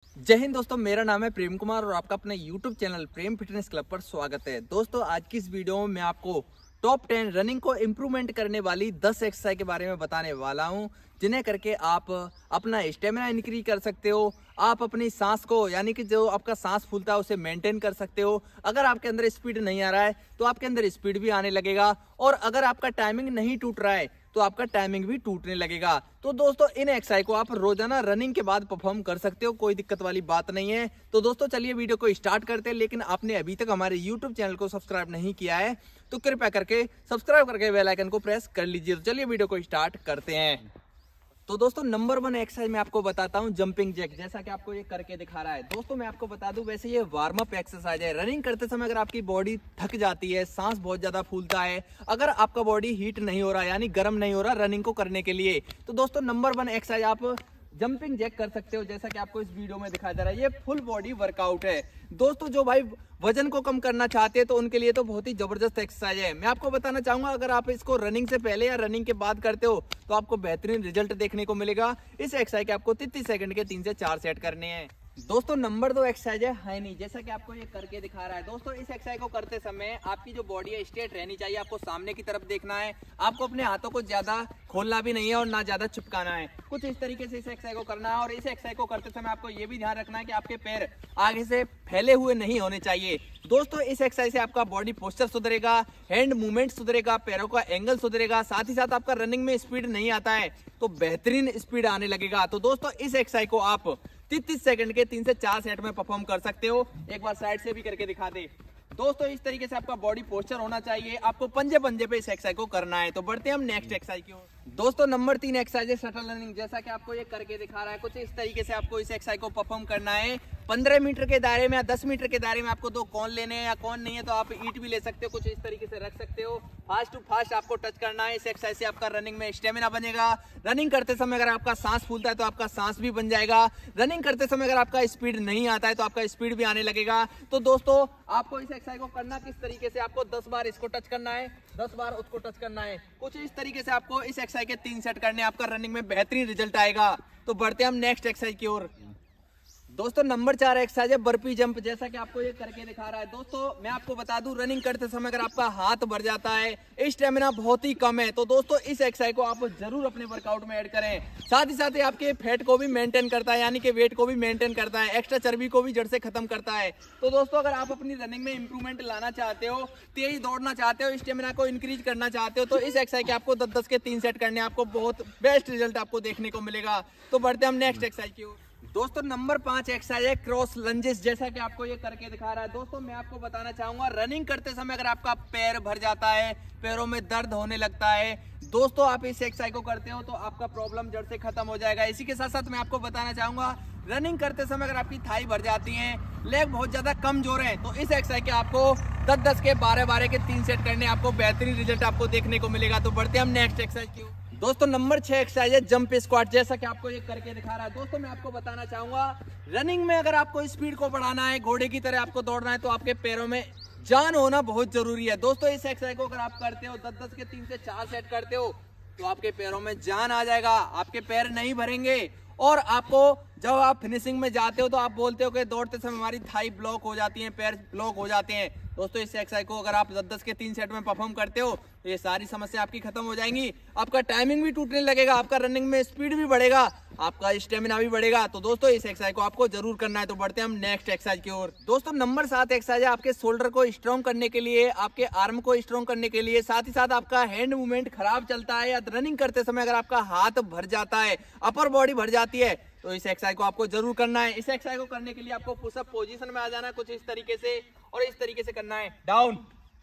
जय हिंद दोस्तों, मेरा नाम है प्रेम कुमार और आपका अपने YouTube channel Prem fitness club पर स्वागत है। दोस्तों आज की इस वीडियो में मैं आपको टॉप 10 रनिंग को इम्प्रूवमेंट करने वाली 10 एक्सरसाइज के बारे में बताने वाला हूं, जिन्हें करके आप अपना स्टेमिना इंक्रीज कर सकते हो। आप अपनी सांस को यानी कि जो आपका सांस फूलता है उसे मेंटेन कर सकते हो। अगर आपके अंदर स्पीड नहीं आ रहा है तो आपके अंदर स्पीड भी आने लगेगा, और अगर आपका टाइमिंग नहीं टूट रहा है तो आपका टाइमिंग भी टूटने लगेगा। तो दोस्तों इन एक्सरसाइज को आप रोजाना रनिंग के बाद परफॉर्म कर सकते हो, कोई दिक्कत वाली बात नहीं है। तो दोस्तों चलिए वीडियो को स्टार्ट करते हैं। लेकिन आपने अभी तक हमारे YouTube चैनल को सब्सक्राइब नहीं किया है तो कृपया करके सब्सक्राइब करके बेल आइकन को प्रेस कर लीजिए। तो चलिए वीडियो को स्टार्ट करते हैं। तो दोस्तों नंबर 1 एक्सरसाइज मैं आपको बताता हूं, जंपिंग जैक, जैसा कि आपको ये करके दिखा रहा है। दोस्तों मैं आपको बता दूं, वैसे ये वार्म अप एक्सरसाइज है। रनिंग करते समय अगर आपकी बॉडी थक जाती है, सांस बहुत ज्यादा फूलता है, अगर आपका बॉडी हीट नहीं हो रहा यानी गर्म नहीं हो रहा रनिंग को करने के लिए, तो दोस्तों नंबर 1 एक्सरसाइज आप जंपिंग जैक कर सकते हो। जैसा कि आपको इस वीडियो में दिखाया जा रहा है, ये फुल बॉडी वर्कआउट है। दोस्तों जो भाई वजन को कम करना चाहते हैं तो उनके लिए तो बहुत ही जबरदस्त एक्सरसाइज है। मैं आपको बताना चाहूंगा, अगर आप इसको रनिंग से पहले या रनिंग के बाद करते हो तो आपको बेहतरीन रिजल्ट देखने को मिलेगा। इस एक्सरसाइज के आपको 30 सेकंड के 3 से 4 सेट करने हैं। दोस्तों नंबर 2 एक्सरसाइज है हाई नी, जैसा कि आपको ये करके दिखा रहा है। दोस्तों इस एक्सरसाइज को करते समय आपकी जो बॉडी है स्ट्रेट रहनी चाहिए, आपको सामने की तरफ देखना है, आपको अपने हाथों को ज्यादा खोलना भी नहीं है और ना ज्यादा चिपकाना है। कुछ इस तरीके से इस एक्सरसाइज को करना है। और इस एक्सरसाइज को करते समय आपको ये भी ध्यान रखना है कि आपके पैर आगे से फैले हुए नहीं होने चाहिए। दोस्तों इस एक्सरसाइज से आपका बॉडी पोस्चर सुधरेगा, हैंड मूवमेंट सुधरेगा, पैरों का एंगल सुधरेगा, साथ ही साथ आपका रनिंग में स्पीड नहीं आता है तो बेहतरीन स्पीड आने लगेगा। तो दोस्तों इस एक्सरसाइज को आप 30 सेकंड के 3 से 4 सेट में परफॉर्म कर सकते हो। एक बार साइड से भी करके दिखा दे। दोस्तों इस तरीके से आपका बॉडी पोस्चर होना चाहिए, आपको पंजे पंजे पे इस एक्सरसाइज को करना है। तो बढ़ते हैं हम नेक्स्ट एक्सरसाइज की ओर। दोस्तों नंबर 3 एक्सरसाइज है शटल रनिंग, जैसा कि आपको ये करके दिखा रहा है। कुछ इस तरीके से आपको इस एक्सरसाइज को परफॉर्म करना है। 15 मीटर के दायरे में या 10 मीटर के दायरे में आपको 2 कॉन लेने हैं, या कॉन नहीं है तो आप ईंट भी ले सकते हो, कुछ इस तरीके से रख सकते हो। फास्ट टू फास्ट आपको टच करना है। इस एक्सरसाइज से आपका रनिंग में स्टेमिना बनेगा। रनिंग करते समय अगर आपका सांस फूलता है तो आपका सांस भी बन जाएगा। रनिंग करते समय अगर आपका स्पीड नहीं आता है तो आपका स्पीड भी आने लगेगा। तो दोस्तों आपको इस एक्सरसाइज को करना किस तरीके से, आपको 10 बार इसको टच करना है, 10 बार उसको टच करना है। कुछ इस तरीके से आपको इस एक्सरसाइज के 3 सेट करने, आपका रनिंग में बेहतरीन रिजल्ट आएगा। तो बढ़ते हैं हम नेक्स्ट एक्सरसाइज की ओर। दोस्तों नंबर 4 एक्सरसाइज है बर्पी जंप, जैसा कि आपको ये करके दिखा रहा है। दोस्तों मैं आपको बता दूं, रनिंग करते समय अगर आपका हाथ भर जाता है, स्टेमिना बहुत ही कम है, तो दोस्तों इस एक्सरसाइज को आप जरूर अपने वर्कआउट में ऐड करें। साथ ही साथ आपके फैट को भी मेंटेन करता है, यानी कि वेट को भी मेंटेन करता है, एक्स्ट्रा चर्बी को भी जड़ से खत्म करता है। तो दोस्तों अगर आप अपनी रनिंग में इंप्रूवमेंट लाना चाहते हो, तेज दौड़ना चाहते हो, स्टेमिना को इंक्रीज करना चाहते हो, तो इस एक्सरसाइज के आपको 10-10 के 3 सेट करने, आपको बहुत बेस्ट रिजल्ट आपको देखने को मिलेगा। तो बढ़ते हम नेक्स्ट एक्सरसाइज की ओर। दोस्तों नंबर 5 एक्सरसाइज है क्रॉस लंजेस, जैसा कि आपको ये करके दिखा रहा है। दोस्तों मैं आपको बताना चाहूंगा, रनिंग करते समय अगर आपका पैर भर जाता है, पैरों में दर्द होने लगता है, दोस्तों आप इस एक्सरसाइज को करते हो तो आपका प्रॉब्लम जड़ से खत्म हो जाएगा। इसी के साथ साथ मैं आपको बताना चाहूंगा, रनिंग करते समय अगर आपकी थाई भर जाती है, लेग बहुत ज्यादा कमजोर है, तो इस एक्सरसाइज के आपको 10-10 के 12-12 के 3 सेट करने, आपको बेहतरीन रिजल्ट आपको देखने को मिलेगा। तो बढ़ते हम नेक्स्ट एक्सरसाइज की। दोस्तों नंबर 6 एक्सरसाइज है जंप स्क्वाट, जैसा कि आपको ये करके दिखा रहा है। दोस्तों मैं आपको बताना चाहूंगा, रनिंग में अगर आपको स्पीड को बढ़ाना है, घोड़े की तरह आपको दौड़ना है, तो आपके पैरों में जान होना बहुत जरूरी है। दोस्तों इस एक्सरसाइज को अगर आप करते हो, 10-10 के 3 से 4 सेट करते हो, तो आपके पैरों में जान आ जाएगा, आपके पैर नहीं भरेंगे। और आपको जब आप फिनिशिंग में जाते हो तो आप बोलते हो कि दौड़ते समय हमारी थाई ब्लॉक हो जाती है, पैर ब्लॉक हो जाते हैं। दोस्तों इस एक्सरसाइज को अगर आप 10-10 के 3 सेट में परफॉर्म करते हो तो ये सारी समस्या आपकी खत्म हो जाएंगी। आपका टाइमिंग भी टूटने लगेगा, आपका रनिंग में स्पीड भी बढ़ेगा, आपका स्टेमिना भी बढ़ेगा। तो दोस्तों इस एक्सरसाइज को आपको जरूर करना है। तो बढ़ते हैं हम नेक्स्ट एक्सरसाइज की ओर। दोस्तों नंबर 7 एक्सरसाइज है आपके शोल्डर को स्ट्रॉन्ग करने के लिए, आपके आर्म को स्ट्रॉन्ग करने के लिए, साथ ही साथ आपका हैंड मूवमेंट खराब चलता है या रनिंग करते समय अगर आपका हाथ भर जाता है, अपर बॉडी भर जाती है, तो इस एक्सरसाइज को आपको जरूर करना है। इस एक्सरसाइज को करने के लिए आपको पुशअप पोजीशन में आ जाना है, कुछ इस तरीके से, और इस तरीके से करना है, down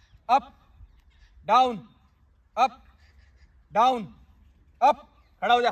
up down up down up, खड़ा हो जा।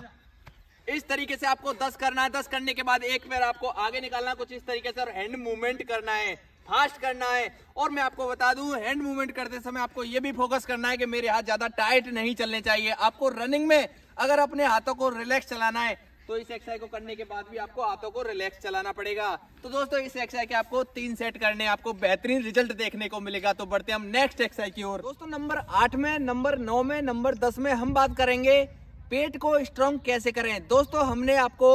इस तरीके से आपको 10 करना है। 10 करने के बाद एक पैर आपको आगे निकालना है, कुछ इस तरीके से, और हैंड मूवमेंट करना है, फास्ट करना है। और मैं आपको बता दूं, हैंड मूवमेंट करते समय आपको ये भी फोकस करना है कि मेरे हाथ ज्यादा टाइट नहीं चलने चाहिए। आपको रनिंग में अगर अपने हाथों को रिलैक्स चलाना है तो इस एक्सरसाइज को करने के बाद भी आपको हाथों को रिलैक्स चलाना पड़ेगा। तो दोस्तों इस एक्सरसाइज के आपको 3 सेट करने, आपको बेहतरीन रिजल्ट देखने को मिलेगा। तो बढ़ते हम नेक्स्ट एक्सरसाइज की ओर। दोस्तों नंबर 8 में, नंबर 9 में, नंबर 10 में हम बात करेंगे पेट को स्ट्रॉन्ग कैसे करें। दोस्तों हमने आपको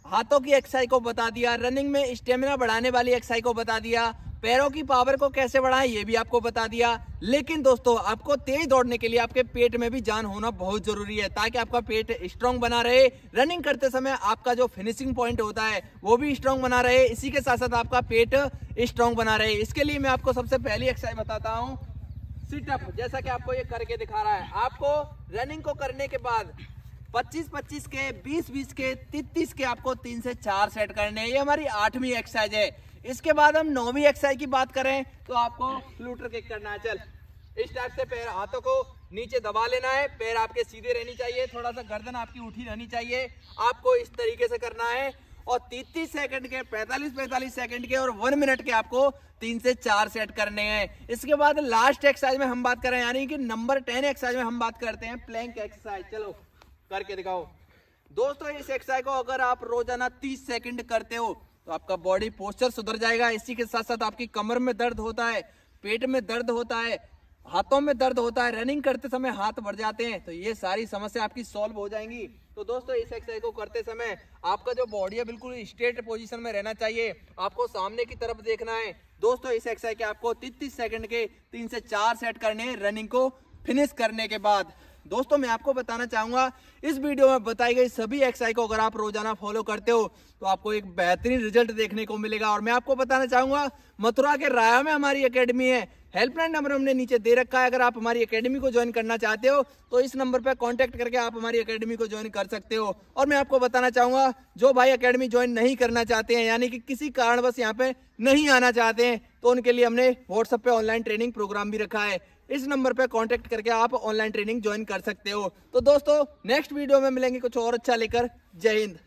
हाथों की एक्सरसाइज को बता दिया, रनिंग में स्टेमिना बढ़ाने वाली एक्सरसाइज को बता दिया, पैरों की पावर को कैसे बढ़ाएं ये भी आपको बता दिया। लेकिन दोस्तों आपको तेज दौड़ने के लिए आपके पेट में भी जान होना बहुत जरूरी है, ताकि आपका पेट स्ट्रांग बना रहे। रनिंग करते समय आपका जो फिनिशिंग पॉइंट होता है वो भी स्ट्रांग बना रहे, इसी के साथ साथ आपका पेट स्ट्रांग बना रहे। इसके लिए मैं आपको सबसे पहली एक्सरसाइज बताता हूँ, सिटअप। जैसा कि आपको ये करके दिखा रहा है। आपको रनिंग को करने के बाद 25-25 के, 20-20 के, 33 के आपको 3 से 4 सेट करने हैं। ये हमारी 8वीं एक्सरसाइज है। इसके बाद हम 9वीं एक्सरसाइज की बात करें तो आपको फ्लूटर किक करना है। चल इस टाइप से पैर, हाथों को नीचे दबा लेना है, पैर आपके सीधे रहनी चाहिए, थोड़ा सा गर्दन आपकी उठी रहनी चाहिए। आपको इस तरीके से करना है और 33 सेकंड के, 45-45 सेकंड के और 1 मिनट के आपको 3 से 4 सेट करने हैं। इसके बाद लास्ट एक्सरसाइज में हम बात करें, यानी कि नंबर 10 एक्सरसाइज में हम बात करते हैं प्लैंक एक्सरसाइज। चलो करके दिखाओ दोस्तों। इस एक्सरसाइज को अगर आप रोजाना 30 सेकंड करते हो तो आपका बॉडी पोस्चर सुधर जाएगा। इसी के साथ साथ आपकी कमर में दर्द होता है, पेट में दर्द होता है, हाथों में दर्द होता है, रनिंग करते समय हाथ बढ़ जाते हैं, तो ये सारी समस्या आपकी सॉल्व हो जाएंगी। तो दोस्तों इस एक्सरसाइज को करते समय आपका जो बॉडी है बिल्कुल स्ट्रेट पोजीशन में रहना चाहिए, आपको सामने की तरफ देखना है। दोस्तों इस एक्सरसाइज के आपको 33 सेकंड के 3 से 4 सेट करने हैं रनिंग को फिनिश करने के बाद। दोस्तों मैं आपको बताना चाहूंगा, इस वीडियो में बताई गई सभी एक्सरसाइज को अगर आप रोजाना फॉलो करते हो तो आपको एक बेहतरीन रिजल्ट देखने को मिलेगा। और मैं आपको बताना चाहूंगा, मथुरा के राया में हमारी एकेडमी है। हेल्पलाइन नंबर हमने नीचे दे रखा है। अगर आप हमारी एकेडमी को ज्वाइन करना चाहते हो तो इस नंबर पर कांटेक्ट करके आप हमारी एकेडमी को ज्वाइन कर सकते हो। और मैं आपको बताना चाहूंगा, जो भाई एकेडमी ज्वाइन नहीं करना चाहते हैं, यानी कि किसी कारणवश यहाँ पे नहीं आना चाहते हैं, तो उनके लिए हमने व्हाट्सएप पे ऑनलाइन ट्रेनिंग प्रोग्राम भी रखा है। इस नंबर पे कांटेक्ट करके आप ऑनलाइन ट्रेनिंग ज्वाइन कर सकते हो। तो दोस्तों नेक्स्ट वीडियो में मिलेंगे कुछ और अच्छा लेकर। जय हिंद।